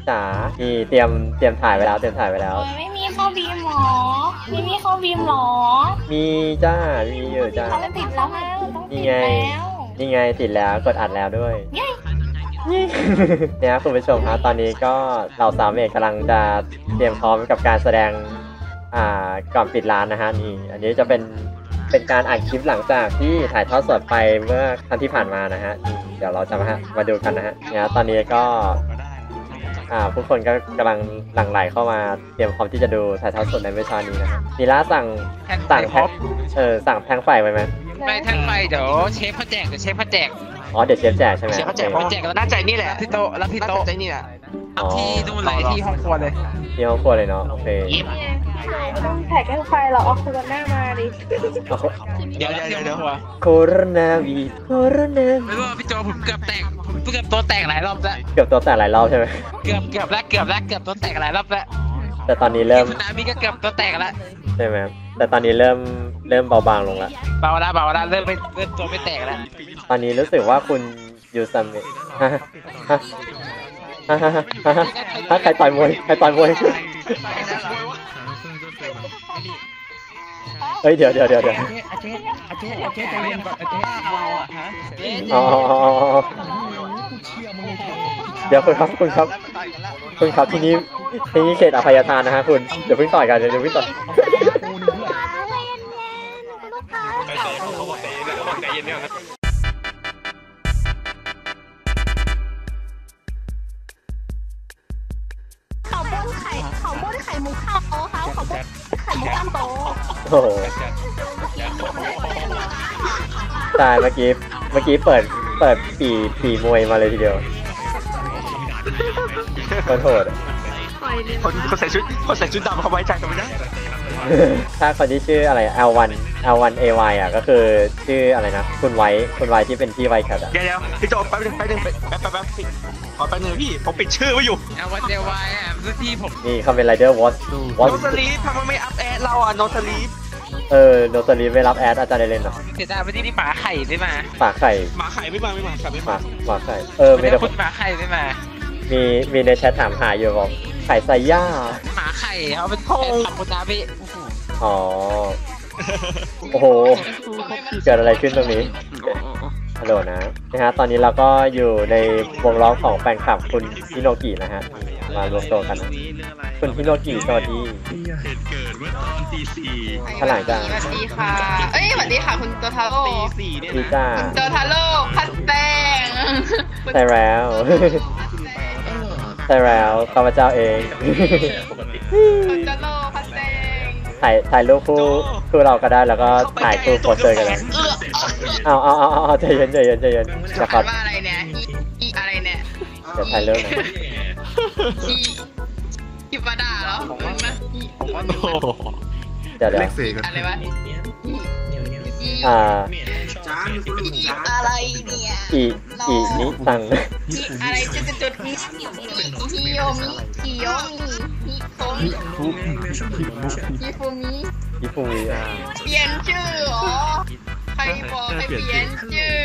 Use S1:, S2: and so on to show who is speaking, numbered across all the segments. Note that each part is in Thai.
S1: จ๋านี่เตรียมถ่ายไว้แล้วเตรียมถ่ายไว้แล้ว
S2: ไม่มีเข้าบีมหรอไม่มีเข้าบีมหรอ
S1: มีจ้ามีอยู่จ้า
S2: เขาติดแล้วนะต้องติดแล้ว
S1: นี่ไงติดแล้วกดอัดแล้วด้วยเนี่ยคุณผู้ชมครับตอนนี้ก็เราสามเอกกำลังจะเตรียมพร้อมกับการแสดงก่อนปิดร้านนะฮะนี่อันนี้จะเป็นการอัดคลิปหลังจากที่ถ่ายทอดสดไปเมื่อครั้งที่ผ่านมานะฮะเดี๋ยวเราจะมาดูกันนะฮะเนี่ยตอนนี้ก็ผู้คนก็กำลังหลั่งไหลเข้ามาเตรียมพร้อมที่จะดูถ่ายทอดสดในเมื่อเช้านี้นะฮะนีล่าสั่งแทงไฟไว้ไหม
S3: ไม่แทงไฟเดี๋ยวเชฟเขาแจก
S1: อ๋อเดี๋ยวเชฟแจกใช่ไหม
S3: เชฟเขาแจกแล้วน่าใจนี่แหละที่โต๊ะแล้วที่โต๊ะใจนี่แหละที่นู่นเลยที่ห้องครัวเลย
S1: ที่ห้องครัวเลยเนาะโอเค
S2: ต้องแท็กให้ไฟเราเอาโคโรนามาดิ
S3: เดี๋ยว
S1: โคโรนาวีโคโรนา
S3: ไม่รู้พี่โจผมเกือบตัวแตกหลายรอบแล้ว
S1: เกือบตัวแตกหลายรอบใช่ไหม
S3: เกือบตัวแตกหลายรอบแล้ว
S1: แต่ตอนนี้เริ่ม
S3: นามิก็เกือบตัวแตกแล้ว
S1: ใช่ไหมแต่ตอนนี้เริ่มเบาบางลงแล้ว
S3: เบาแล้วเริ่มตัวไม่แตกแล้ว
S1: ตอนนี้รู้สึกว่าคุณยูซัมเมะใครต่อยมวยเฮ้ยเดี๋ยว
S4: อาเจ๊ใจเย็นก่อนอาเจ๊
S1: อ๋อเดี๋ยวคุณครับที่นี่เขตอภัยทานนะฮะคุณเดี๋ยวเพิ่งต่อยกันเดี๋ยวเพิ่งต่อย
S2: เขาบ้นไข่มุกข้าวโต๊ะเขาบ้นไข่มุกข้าวโต๊ะ
S1: โอ้โหตายเมื่อกี้เปิดปีมวยมาเลยทีเดียวคนโหด
S3: คนใส่ชุดดำเขาไว้ใจกันไม่ได้
S1: ถ้าคนที่ชื่ออะไร L1 AY อ่ะก็คือชื่ออะไรนะคุณไว้ที่เป็นพี่ไวแคทอ่ะ
S3: เดี๋ยวพี่โจแป๊บนึงขอแป๊บนึงพี่ผมปิดชื่อไว้อยู่ L1 AY อ่ะคือที่ผม
S1: นี่คาเมนไรเดอร์วอต
S3: โนสลีฟทำไมไม่อัพแอดเราอ่ะโนสลีฟ
S1: โนสลีฟไม่รับแอดอาจารย์ได้เล่นหรอ
S3: เสียดายไปที่นี่หมาไข่ไม่มา
S1: หมาไข่
S3: ไม่มา
S1: ไม่ได้
S3: คุณหมาไข่ไม่มา
S1: มีในแชทถามหาอยู่บอกไข่ไซย่า
S3: หมาไข่เอาเป็นทำคุณนะพี่
S1: อ๋อโอ้โหเกิดอะไรขึ้นตรงนี้ฮัลโหลนะฮะตอนนี้เราก็อยู่ในวงล้อมของแฟนคลับคุณฮิโนกินะฮะมารวมตัวกันคุณฮิโนกิสวัสดี
S5: เกิดเมื่อตอนตี 4
S1: ขนาดจ้า
S2: สวัสดีค่ะสวัสดีค่ะคุณโตทาโร่
S5: ตี 4เนี่ยนะ
S1: คุณ
S2: โตทาโร่พัดแป้ง
S1: ใช่แล้วข้าพเจ้าเอง
S2: คุณโตโร่พัดแป้ง
S1: ถ่ายรูปคู่เราก็ได้แล้วก็ถ่ายคู่โปสเตอร์กันเลยเอาใจเย็น
S2: จะขัดว่าอะไรเนี่ยอะไรเนี่ย
S1: เดี๋ยวถ่ายรูปนะ
S2: อีปาดาเหรอ
S1: เดี๋ยว
S2: อะไรวะอะไรเนี่ย
S1: อีนิตัง
S2: อะไรจุดฮิโยมิฮิโคมิฮิฟูมิเปลี่ยนชื่อเหรอใครบอกให้เปลี่ยนชื่อ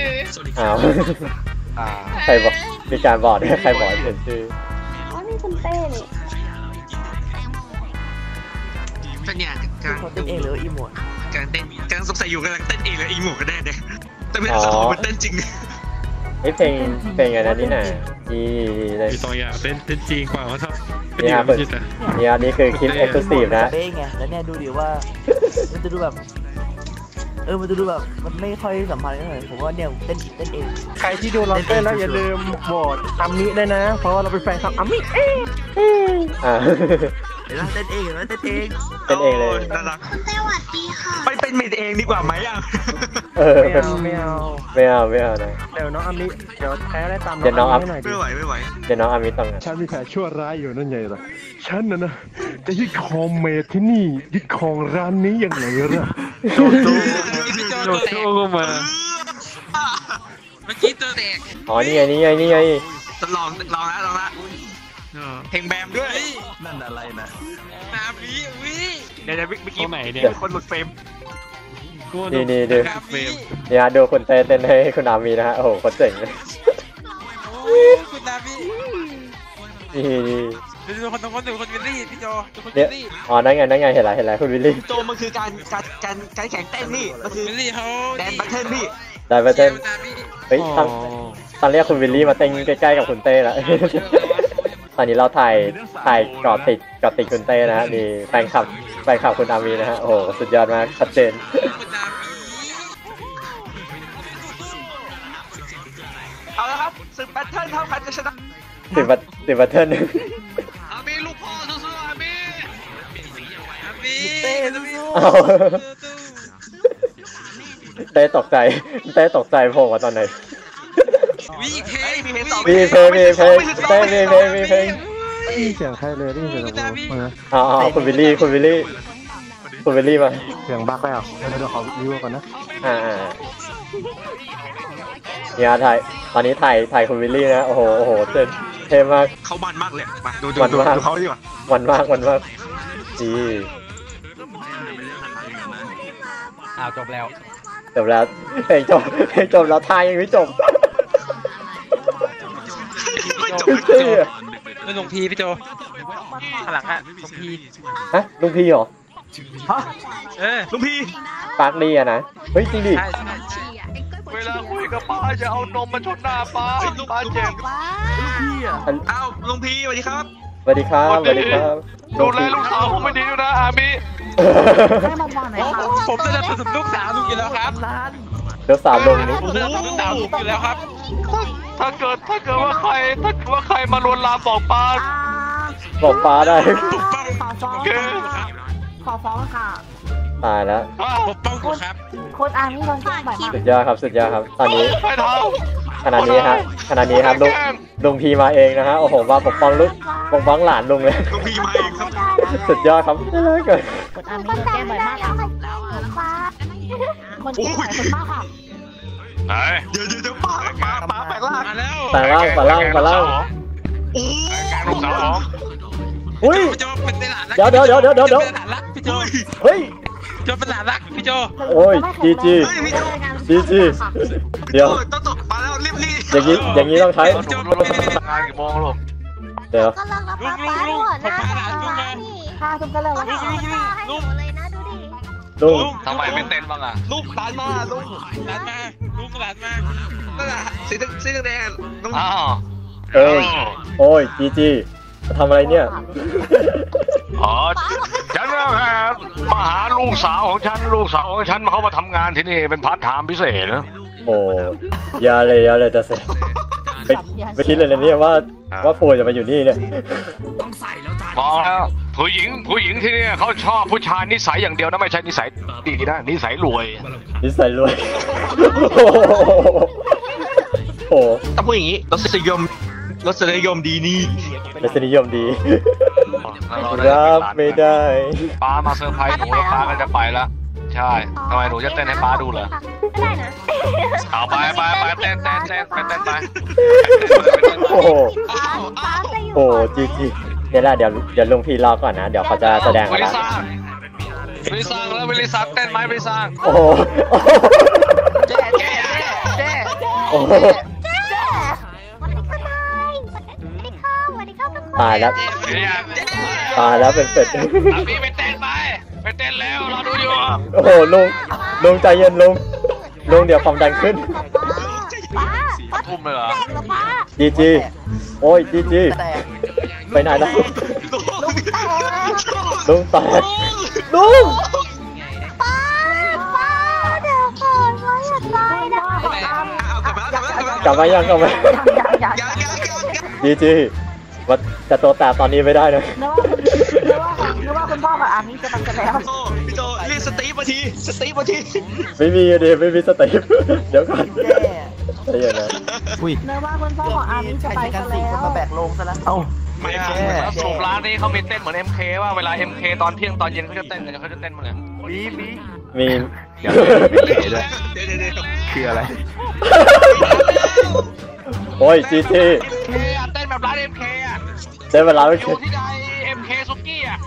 S1: ใครบอกมีการบอกใครบอกเปลี่ยนชื่อ
S2: นี่คุณเต้นี่
S3: เป็นอย่างการเต้นเองหรืออีโมดการสงสัยอยู่กำลังเต้นเองหรืออีโมดกันแน่เนี่ยแต่ไม่รู้มันเต้นจริง
S1: เพลงอะไรนี่น่ะดี
S5: เลยมีตัวอย่างเต้นจริงกว่าเขาทำ
S1: นี่คือคลิปเอ็กซ์คลูซีฟนะ
S4: เต้ไงแล้วเนี่ยดูดิว่ามันจะดูแบบมันจะดูแบบมันไม่ค่อยสัมพันธ์กันเลยผมว่าเนี่ยเต้นเอง
S6: ใครที่ดูเราเต้นแล้วอย่าลืมโหวตอามิได้นะเพราะว่าเราเป็นแฟนคลับอามิ
S4: เดี๋ยวเต้นเองเลย
S1: น่า
S3: รัก
S2: สวัสดีค่ะ
S3: ไปเป็นเมดเองดีกว่าไหมอ่ะ
S6: ไม่เอา
S1: นะ
S6: เดี๋ยวน้องอามิเดี๋ยวแพ้ได้ตาม
S1: น้องอามิ
S3: ไม่ไหว
S1: เดี๋ยวน้องอามิต้อง
S6: ฉันมีแผนชั่วร้ายอยู่นั่นไงล่ะฉันนะจะยึดครองเมดที่นี่ยึดครองร้านนี้อย่างไรล่ะ
S5: โจก็มา
S3: เมื่อกี้ตัวแตก
S1: อ๋อนี่ไง
S3: ลองละเพลงแบมด้วย
S5: นั่นอะไรนะ
S3: นาวิเดี๋ยวเมื่อกี้
S5: ไหนเนี่ย
S3: คนหลุดเฟรม
S1: นี่ดูคนเต้นให้คุณนามีนะฮะโอ้โหคนเจ๋งเลย
S3: คุณนามี
S1: นี่
S5: ดูคนตรงคนหนึ่งคนวิลลี่พี่โจดูคน
S1: เนี่
S5: วิ
S1: ย
S5: ลลี่
S1: อ๋อนั่นไงเห็นแล้วคุณวิลลี่
S3: โจมันคือการแข่งเต้นนี่มันคือ
S5: วิลลี่เขา
S3: แดนบัตเทิลพี่
S1: ได้ไปเต้น
S5: พี่
S1: เฮ้ยตอนเรียกคุณวิลลี่มาเต้นใกล้ๆกับคุณเต้แล้ว ตอนนี้เราถ่ายเกาะติดคุณเต้นะฮะนี่แฟนคลับคุณอามีนะฮะโอ้โหสุดยอดมากชัดเจน
S3: เอาละครับศึกแบทเทิลเท่ากันจะชนะ
S1: ติดบัตเทิล
S3: อามีลูกพ่อสู้ๆอามี
S4: เต้
S1: เอา เต้ตกใจโผล่มาตอนไหน
S5: มีเพลง
S3: มีเพลงต่อ
S1: มีเพลงเต้มีเพลง
S6: ได้ยินเสียงใครเลยได้ยินเสียงกูมา
S1: เอาคุณวิลลี่มา
S6: เสียงบักแล้วเดี๋ยวขอรีวิวก่อนนะ
S1: เนี่ยตอนนี้ถ่ายคุณวิลลี่นะโอ้โหเท่มาก
S3: เขามันมากเลยมาดู
S1: มันมาก
S3: เขาดีกว่า
S1: มันมากดี
S5: จบแล้ว
S1: จบแล้วเพลงจบแล้วทายยังไม่จบ
S5: นี่ลุงพีพี่โจข้างหลังฮะลุงพี
S1: ฮะลุงพี่เหรอ
S3: ลุงพี่
S1: ปาร์คดีอะนะเฮ้ยจริงดิ
S5: ใช่
S3: เวลาคุยกับป้าจะเอานมมาชนหน้าป้าป้าเจ็บ
S4: พี่อ่ะ
S3: อ้าวลุงพี่สวัสดีครับ
S1: สวัสดีครับ
S6: ดูแลลูกสาวผมไม่ดีด้วยนะอามี
S5: ผมจะสนับสนุนลูกสาวลุงอยู่แล้วครับ
S4: ร้าน
S1: เดี๋ยวสามลงนี้
S5: ผมจะสนับสนุนลูกสาวลุงอยู่แล้วครับ
S6: ถ้าเกิดว่าใครมาลวนลามบอกป้า
S1: บอกฟ้าได้
S5: ปกป้อง
S7: ขอฟ้องค่ะ
S1: ตายแล้ว
S5: ปกป้องกูครับ
S7: คุณอามี่โดนแกล้งบ่อยมาก
S1: สุดยอดครับตอนนี้
S6: ใครท
S1: ขนาดนี้ครับลุงพีมาเองนะฮะโอ้โหมาปกป้องหลานลุงเลย
S3: ลุงพี่มาเองครับ
S1: สุดยอดครับน่ารักเกิน
S7: คุณอามี่โดนแกล้งบ่อยมากค่ะคนแกล้งหลายคนมากค่ะ
S6: ำไหน
S3: เดี๋ยวป้าแปลงร่าง
S5: มาแล้ว
S1: แต่ล่าง
S3: โอ้
S6: ลูกสาวผม
S1: อุ้ย
S5: พี่โจเป็นหลานรัก
S1: เดี๋ยว
S5: เป็นหลานรักพี่โจ
S1: เฮ้ย
S5: โจเป็นหลานรักพี่โจ
S1: โอ้ยจีจี เดี๋ยว
S3: ต้องตกมาแล้วรีบ
S1: อย่างนี้ต้องใช้
S5: พี่โจ
S6: งานกี่โมงลูก
S1: เดี๋ยว
S7: ก็เลิกแล้วป้าด้วยนะค่ะทุกก็เลิกแล้วให้หนูเลยนะดูดิ
S1: ลุง
S6: ทำไมไม่เต้นบ้างอ่ะ
S3: ลูกหลานมาลูก
S5: หลานมาลุงหลานมา
S3: นั่นแหละสีแดงน้อง
S6: อ้าว
S1: โอ้ยจีทำอะไรเนี่ย
S6: อ๋อฉันนะครับมาหาลูกสาวของฉันเขามาทำงานที่นี่เป็นพาร์ทไทม์พิเศษนะ
S1: โอ้ยาเลยจะเสร็จไม่คิดเลยนะเนี่ยว่าโผล่จะมาอยู่นี่เนี่ย
S6: บอกแล้วผู้หญิงที่นี่เขาชอบผู้ชายนิสัยอย่างเดียวนะไม่ใช่นิสัยดีนะนิสัยรวย
S1: นิสัยรวยโอ้
S3: ต้องพูดอย่างนี้รสนิยมดีนี่
S1: รสนิยมดีรับไม่ได้
S6: ป้ามาเซอร์ไพรส์หนูแล้วป้าก็จะไปแล้วใช่ทำไมหนูจะเต้นให้ป้าดูเหรอ
S7: ก็ได้นะ
S6: เอาไปเต้นไป
S1: โอ้โห
S7: ป้าจะอยู่
S1: โอ้จีเดี๋ยวลุงพี่รอก่อนนะเดี๋ยวเขาจะแสดง
S6: วิ
S1: แล้ว
S6: ลิซังแล้ววิลิซังเต้นไหมวิลิซัง
S1: โอ้โห
S4: เจ๊
S1: โอ้โห
S7: สวัสดีค่ะทุกคน
S1: ตายแล้ว
S6: เนี่ย
S1: เป็นเป็ด
S6: อาพี่ไปเต้นแล้วเราดูอยู่
S1: โอ้โหลุงใจเย็นลุงเดี๋ยวความดันขึ้น
S6: ทุ่มเลยเหรอ
S1: จีโอ้ยจี
S4: แต่
S1: ไปไหนแล้วลุงแตกลุง
S7: ป้าเดี๋ยวก่อนว่าอย่าตายนะ
S1: กลับมายัง
S7: อย่า
S1: จีว่าจะตัวแตกตอนนี้ไม่ได้นะ
S7: นึกว่าคุณพ่อกับอามี่จะตัดกันแล้ว
S3: พี่โจเรียกสตีฟมาที
S1: ไม่มีสเตปเดี๋ยวก่อน
S4: เจ๊
S1: ใจเย็นนะ
S7: นึกว่าคุณพ่อของอามี่จะ
S4: ใคร
S7: ไป
S4: จะ
S7: กั
S4: กัน นสี่
S7: แล้
S4: คน
S7: ว
S4: มาแบกลงซะแล้วเอ้า
S3: ไม่
S6: แล้วสรุปร้านนี้เขามีเต้นเหมือน MK ว่าเวลา MK ตอนเที่ยงตอนเย็นเขาจะเต้นกันเขาจะเต้นมั้งเนี่ย
S1: มี
S6: เดี๋ยวด้วย
S3: เดี๋ยว
S6: คืออะไร
S1: โอ้ยจี
S6: MK อ่ะเต้นแบบร้าน MK อ่ะ
S1: ได้เวลาไม่
S6: อยู่ที่ใด MK ซุกี้อ่ะ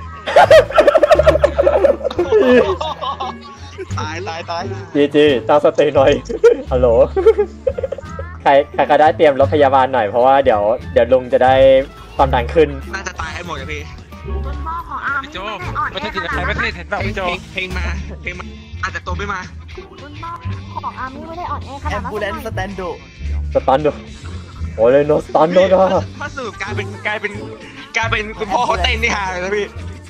S3: ตาย
S1: จีตั้งสติหน่อยฮัลโหลใครก็ได้เตรียมรถพยาบาลหน่อยเพราะว่าเดี๋ยวลุงจะได้ไปความดันขึ้น
S3: น่าจะตายให้หมดเลยพี่
S7: คุณพ่อของอาร์ม
S5: พี่โจมันจะถึงใครไม่เห็นเปล่าพี่โจ
S3: เพลงมาอาจจะตัวไม่มา
S7: คุณพ่อของอาร์มไม่ได้อ่อนแอข
S4: แอ
S7: นาด
S4: มบูเลนสแตนโด
S1: สตันดูโอ้เลยโนสตันโดนะ
S3: ถ้าสรุปกลายเป็นคุณพ่อเขาเต้นนี่ฮาเลยนะพี่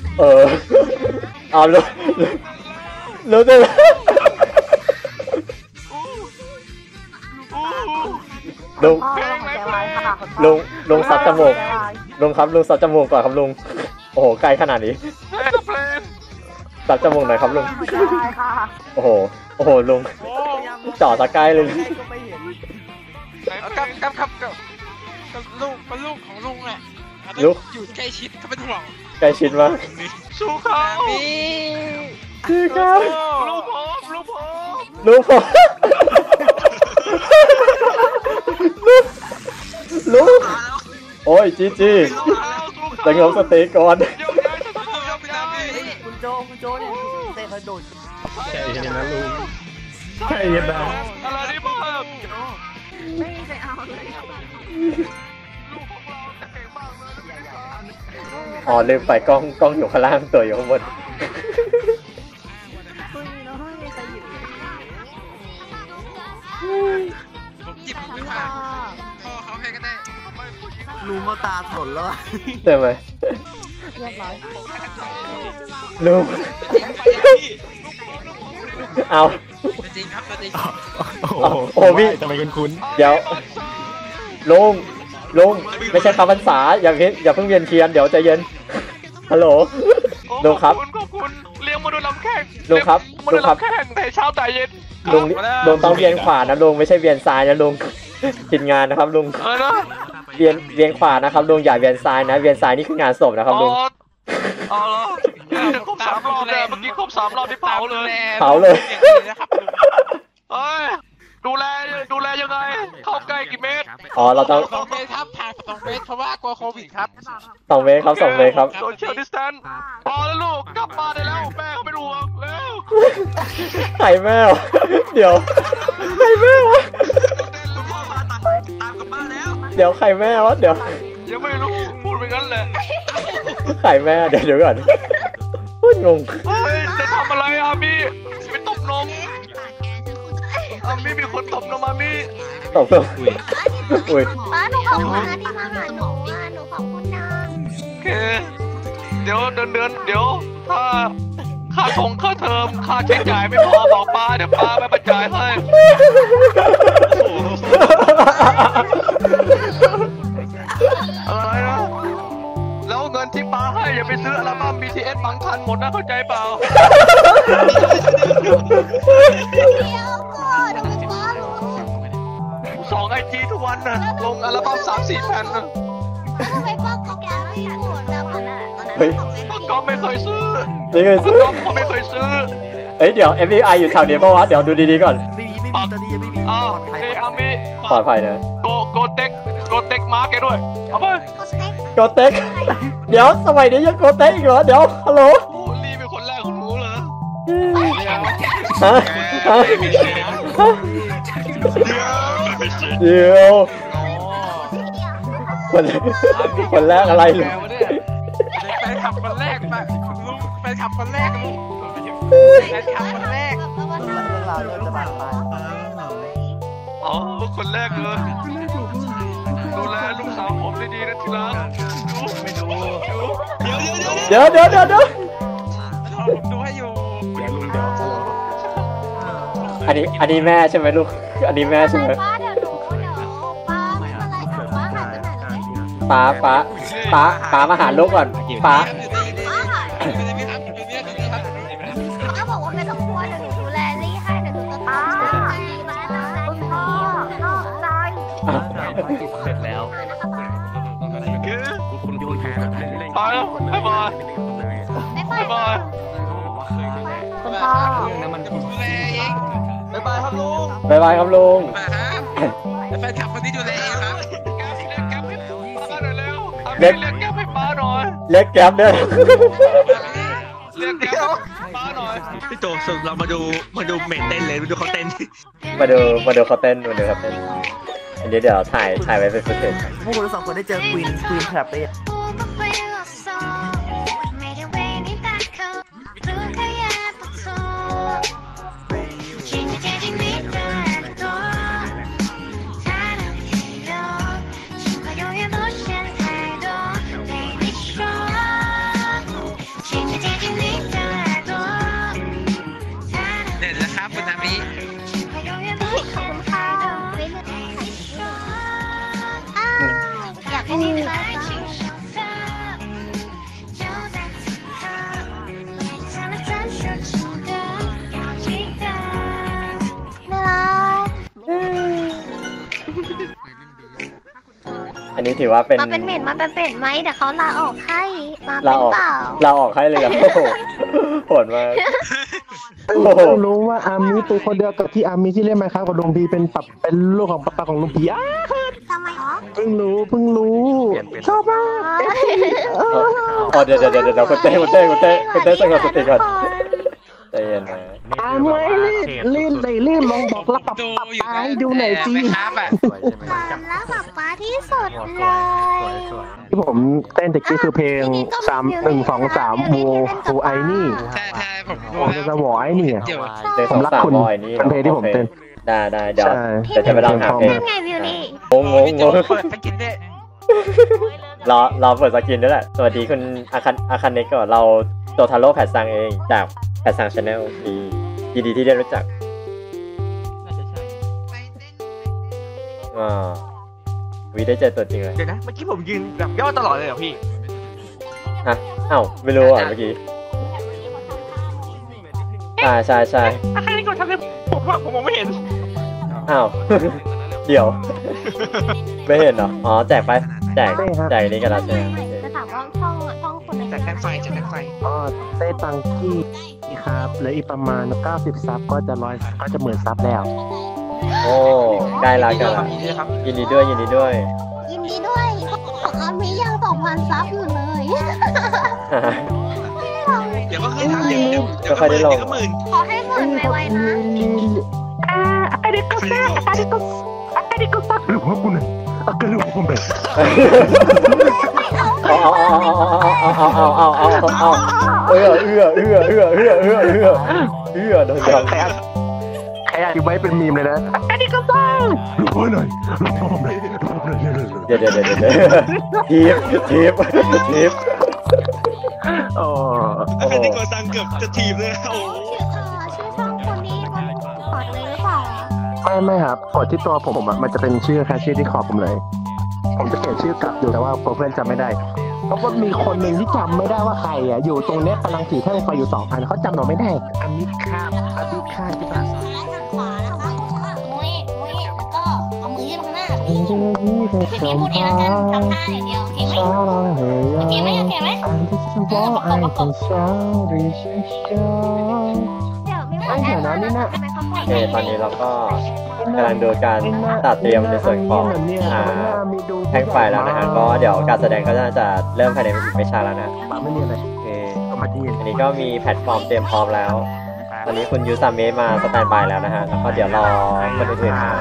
S1: เอาเลยเลยเลยลุงลุงซัดจมูกลุงครับลุงซัดจมูกก่อนครับลุงโอ้โหไกลขนาดนี้ซัดจมูกหน่อยครับลุงโอ้โหลุงจ่อตะใกล้เลย
S4: ก็ไม่เห็น
S5: กับลูกของลุงแหละ
S1: ลูก
S5: อยู่ใกล้ชิดเขาเป็นห่วง
S1: ใกล้ชิดมาก
S3: สู้เขา
S1: พี่ครับ
S3: ลูกผม
S1: ลุงผมลุงโอ้ยจีสงบสติก่อน
S4: คุณโจเนี่ยเตะเขาโดด
S6: ใช่นะลุงใช่นะ
S3: อะไรนี่บ้าง
S7: ไม่มีใครเอาเลย
S1: อ๋อลืมไปกล้องอยู่ข้างล่างตัวอยู่ข้างบน
S7: คุณน้องไม่ใครอยู่
S5: ผมหยิบไม่ผ่านพ่อเขาให้ก็ได้
S4: ลุงเขาตาถลนแล้ว
S1: ใช่ไหม
S7: เรียบร้อย
S1: ลุงเอา
S5: จริงครับจริง
S1: โอ้พี่ทำไมคุ้นเดี๋ยวลุงไม่ใช่คำพรรษาอย่าเพิ่งเวียนเทียนเดี๋ยวใจเย็นฮัลโหลลุงครับ
S3: ขอบคุณเลี้ยงมาดูลำแข้ง
S1: ลุงครับ
S3: แข้งแต่เช้าแต่เย็น
S1: ลุงต้องเวียนขวานะลุงไม่ใช่เวียนซ้ายนะลุงผิดงานนะครับลุง
S3: นะ
S1: เวียนขวานะครับลุงอย่าเวียนซ้ายนะเวียนซ้ายนี่คืองานศพนะครับลุง
S3: อ๋อครบ3 รอบเลยเมื่อกี้ครบ3 รอบที่เผาเลย
S5: นะครับ
S3: เฮ้ยดูแลยังไงเข้าใกล้กี่เมตร
S1: อ๋อเราต้อง
S5: 2 เมตรครับผ่าน2 เมตรเพราะว่ากลัวโควิดครับ
S1: 2 เมตรครับ2 เมตรครับ
S3: โซเชียลดิสแทนซ์พอแล้วลูกกลับบ้านได้แล้วแม่เขาเป็นห่วงแล้ว
S1: ไข่แมวเดี๋ยวไข่แมว
S3: คุณพ่อมาตามกลับบ้านแล้ว
S1: เดี๋ยวไข่แมวเดี๋ยว
S3: ยังไม่รู้พูดไปงั้นแหละ
S1: ไข่แม่เดี๋ยวก่อนพูดงง
S3: เฮ้ยจะทำอะไรอามี่ไปตบนมอามี่มีคนตบนมอามี่
S1: ตบเลยอุ้ย
S7: ป้าหนูขอบคุณนะที่มาหาหนูหนูขอบคุณนะ
S3: โอเคเดี๋ยวเดือนเดี๋ยวถ้าค่าเทอมค่าใช้จ่ายไม่พอบอกป้าเดี๋ยวป้าไม่มาจ่ายให้อะไรนะแล้วเงินที่ป้าให้อย่าไปซื้ออัลบั้ม BTS บางทันหมดนะเข้าใจเปล่า
S7: เดี๋ยวก่อนหนูเป็นป้าหนู
S3: ส่องIG ทุกวันนะลงอัลบั้ม3-4 แผ่นนะ
S7: ทำไมป้าก็แกไม่อยากโดนแล้วขนาดนั้น
S1: เฮ้ย
S3: ป้าก็ไม่เคยซื้อ
S1: นี่ไง
S3: ป้า
S1: ซื้อ
S3: ก็ไม่เคยซื้อ
S1: เฮ้ยเดี๋ยว FBI อยู่แถวนี้ปะวะเดี๋ยวดูดีๆก่อน
S4: ไม่มีตอนนี้ยังไม่มีป
S3: อ้า
S4: ล
S3: ว
S4: อดภัย
S3: เอ้อามี่
S1: ปลอดภัยนะ
S3: โกเต็กมาร์กแกด้วยเอาไป
S1: โกเต็กเดี๋ยวสมัยนี้ยังโกเต็กอีกเหรอเดี๋ยวฮัลโหล
S3: โอ้ลีเป็นคนแรกของหนูเหรอ
S1: ฮะเดี๋ยวคนแรกอะไรเลย
S5: แฟนขับคนแรกป่ะลุงแฟนขับคนแรกลุงแฟนขับคนแรก
S4: เรื่องราวเราจะบานปลาย
S3: อ๋อคนแรกเลยดูแลลูกสาวผมดีๆนะทีรักเดี๋ยว
S1: เดี๋ยว
S5: ผมดูให้อยู่
S1: อันนี้แม่ใช่ไหมลูกอันนี้แม่ใช่ไหม
S7: ป้าเดี๋ยวหนูป้าไม่เป็นไรค่ะป้าหายไปไหนแล้วเนี่ย
S1: ป้ามาหาลูกก่อนป้า
S7: ป้าบอกว่าไม่ต้องกลัวเดี๋ยวหนูดูแลลี่ให้เดี๋ยวหนูจะตามดีมาแนะนำคุณพ่อนอกใจ
S6: เสร็จแล้ว คุณโยนแพ้
S3: ไปแล้วบ๊ายบาย
S7: ไม่ไป
S3: บ๊ายบาย
S7: คุณพ่อ
S5: ดูแลเอง
S3: บ๊ายบายครับลุง
S1: บ๊ายบายครับลุง
S5: มาครับแล้วแฟนขับคนนี้ดูแลเองครับ
S3: แก๊ปให้ป้าหน่อยเร็วเรียกแก๊ปให้ป้าหน่อย
S1: เล็กแก๊ปด้วย
S3: เรียกแก๊ปป้าหน่อยพี่โตสุดเรามาดูเมนเต้นเลยมาดูเขาเต้น
S1: มาดูเขาเต้นอันนี้เดี๋ยวถ่ายไว้เป็นฟุตเทจ
S4: พวกคุณสองคนได้เจอควีนแคลปไป
S5: เนี่ยนะครับคุณนามิ
S7: อยากให้มีใคร
S1: อันนี้ถือว่าเป็น
S7: มาเป็นเม็ดไหมเดี๋ยวเขาลาออกให้มาเป็
S1: ลาน ออก
S7: เปล่า
S1: ลาออกให้เลยอะโอ้โหโหดมาก
S8: ต้องรู้ว่าอาร์มี่เป็นคนเดียวกับที่อาร์มี่ที่เล่นมาครับกับลุงพีเป็นลูกของป้าของลุงพี
S7: ทำไมอ๋อ
S8: เพิ่งรู้ชอบมาก
S1: อ๋อเดี๋ยวคุณเต้สงบสติก่อนใจเย็นนะ
S8: อาร์มี่รีบลองบอกแล้วปับให้ดูหน่อยสิ
S5: ครับอ่ะ
S7: แล้วแบบป้าที่สุดเลย
S8: ที่ผมเต้นตะกี้คือเพลง3-1-2-3วูไอนี่
S5: ใช่ผม
S8: ผมจะบอกไอ้นี่
S5: เดี๋ยว
S1: เดี๋ยว
S8: ผมรักคุณ
S1: 300นี่
S8: เป็นเพลงที่ผมเต้น
S1: ได้เดี๋ยว
S8: ใช่
S1: จะไปลองหาเพลง
S7: นั่นไงวิวนี่
S1: งง
S5: เปิดสกินได้
S1: รอเปิดสกินด้วยแหละสวัสดีคุณอาคันเนกก่อนเราโจทาโร่แพดซังเองจากแพดซังชาแนลยินดีที่ได้รู้จักวีได้เจอตัวจริงเลย
S5: เดี๋ยวนะเมื่อกี้ผมยืนแบบย่อตลอดเลยเหรอพี่
S1: ฮะอ้าวไม่รู้อ่ะเมื่อกี้ใช่
S5: ใครกดทำให้ผมว่าผมมองไม่เห็น
S1: อ้าว เดี๋ยว ไม่เห็นเหรออ๋อแจกนี่กันแล้วใช่ไหม
S7: จะถามว่าช่องคนไหน
S5: จากแท่งไฟ
S8: ก็ได้ตังกี้ครับเหลืออีกประมาณ90ซับก็จะ10,000ซับแล้ว
S1: โอ้ใกล้แล้วกันละยินดีด้วย
S7: ยินดีด้วยของอามียัง2,000 ซับอยู่เลย
S5: เดี๋ยวก็ขึ้นทางเดี๋ยวก็หมื่น
S7: ขอให้หมื่นไวๆนะ
S8: อาริโกซักหรือว่ากูเนี่ยก็รู้ว่าผมแบบ
S1: เอาเอื้อโดนจับ
S8: ใครอาจจะไว้เป็นมีมเลยนะอาริโกซักรู้หน่อย
S1: เดี๋ยวทีบ
S8: โอ้
S5: อันนี้ก็สั่งเกือบจะทีมเลยโอ้
S7: ชื่อช่องคนนี้มันกดเลยหรือเปล่า
S8: ไม่ครับกดที่ตัวผมมันจะเป็นชื่อแค่ชื่อที่ขอบผมเลยผมจะเปลี่ยนชื่อกลับอยู่แต่ว่าเพื่อนจำไม่ได้เพราะว่ามีคนหนึ่งที่จำไม่ได้ว่าใครอยู่ตรงเนี้ยกำลังถือแท่งไฟอยู่2 อันเขาจำเราไม่ได้อามิคาที่บ้าน
S7: ซ้ายทางขวานะคะมุ้ยแล้วก็เอามือยื่นข้างหน้าพี่พูดเองแล้วกันทำท่าอย่างเดียวโอเคไหมโอเคไหมเดี๋ยวมีคนแอบมาแล้วทำไมเขาปล่อย
S1: โอเคตอนนี้เราก็กำลังดูการตัดเตรียมในส่วนของแท่งไฟแล้วนะฮะก็เดี๋ยวการแสดงก็น่าจะเริ่มภายในอีกไม่ช้าแล้วนะ
S8: ไม่มีอะไร
S1: โอเค
S8: มาดี
S1: อันนี้ก็มีแพลตฟอร์มเตรียมพร้อมแล้ว ตอนนี้คุณยูซาเมะมาสแตนบายแล้วนะฮะแล้วก็เดี๋ยวรอคนอื่นๆมา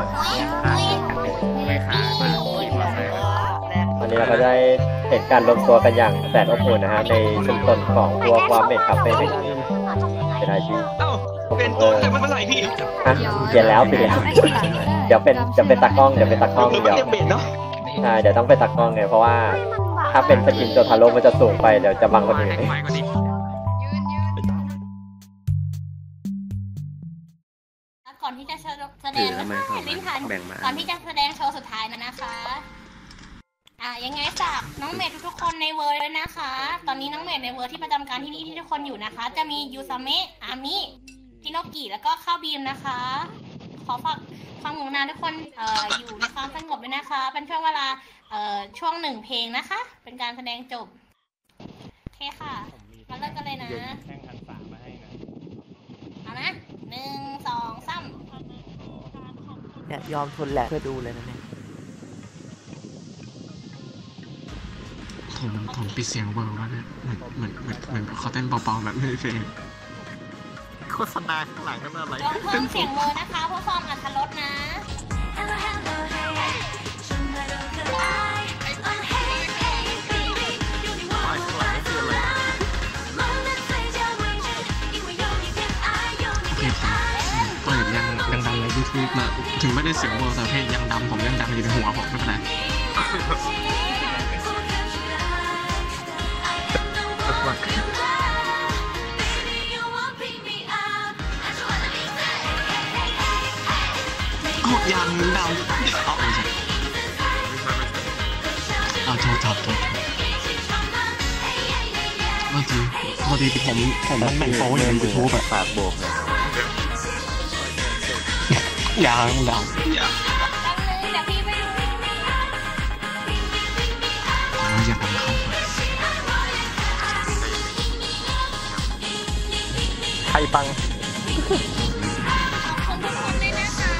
S1: ตอนนี้เราก็ได้เห็นการรวมตัวกันอย่างแสนอบอุ่นนะฮะในชุมชนของพวกวาเมดคาเฟ่เป็นอะไรที่
S5: เอ้าเป็นตัวแต่เมื่อไหร่พี่
S1: เปลี่ยนแล้วเดี๋ยวเป็นตากล้องเดี๋ยว
S5: เปลี่ยนเนาะ
S1: ใช่เดี๋ยวต้องเป็นตากล้องไงเพราะว่าถ้าเป็นสกินโจทาโร่มันจะสูงไปเดี๋ยวจะบังคนอื่น
S2: ก่อนที่จะแสดงลิ้นทันก่อนที่จะแสดงโชว์สุดท้ายนะคะยังไงฝากน้องเมดทุกคนในเวอร์เลยนะคะ ตอนนี้น้องเมดในเวอร์ที่ประจำการที่นี่ที่ทุกคนอยู่นะคะจะมียูซาเมะอามิพี่โนกิแล้วก็ข้าวบีมนะคะขอฝากความกรุณาทุกคนอยู่ในความสงบด้วยนะคะเป็นช่วงเวลาช่วง1 เพลงนะคะ เป็นการแสดงจบโอเคค่ะมาเริ่มกันเลยนะเอานะ1 2 3
S4: เนี่ยยอมทนแหละเพื่อดูเลยนะเนี่ย
S9: ผมปิดเสียงเบอร์ว่าเนี่ยเหมือนเขาเต้นเบาๆแบบไม่ได้เพลงโฆษณาข้างหลังนั่นอะไร
S2: ลองเพิ่มเสียงเวอร์นะคะเพื่อความอรรถรสนะ
S9: ได้เสียงโบแต่เพลงยังดำผมยังดังอยู่ในหัวผมไม่เป็นไรยังดำเอาไม่ใช่เอาโทษพอดีผมมันแต่งโป๊อยู่ในยูทูบแบบปากโบกเลยยัง
S7: เดี๋ยวพี่ไปดู
S9: อย่าผมเข้า
S8: ใครฟัง
S7: ขอบคุณทุกคนเลยนะคะ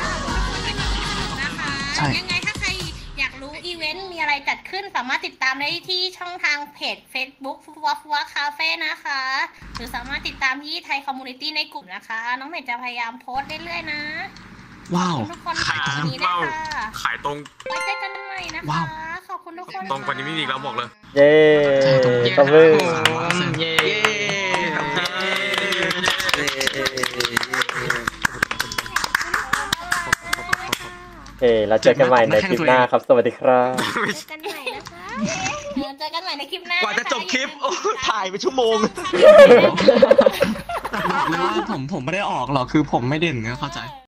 S7: ยังไงถ้าใครอยากรู้อีเวนต์มีอะไรจัดขึ้นสามารถติดตามได้ที่ช่องทางเพจ Facebook ฟัวคาเฟ่นะคะหรือสามารถติดตามที่ไทยคอมมูนิตี้ในกลุ่มนะคะน้องเมย์จะพยายามโพสต์เรื่อยๆนะ
S9: ว้าว
S7: ทุกคน
S5: ขายตรงขายตรง
S7: ไว้เจอกันใหม่นะคะขอบคุณทุกคน
S5: ตรงกว่านี้ไม่มีอีกแล้วบอกเลย
S1: เย้ตบมือ
S9: เย้
S1: เราเจอกันใหม่ในคลิปหน้าครับสวัสดีครับ
S7: เจอกันใหม่นะคะเจอกันใหม่ในคลิปหน้าก
S5: ว่าจะจบคลิปถ่ายไปชั่วโมง
S9: บอกเลยว่าผมไม่ได้ออกหรอกคือผมไม่เด่นนะเข้าใจ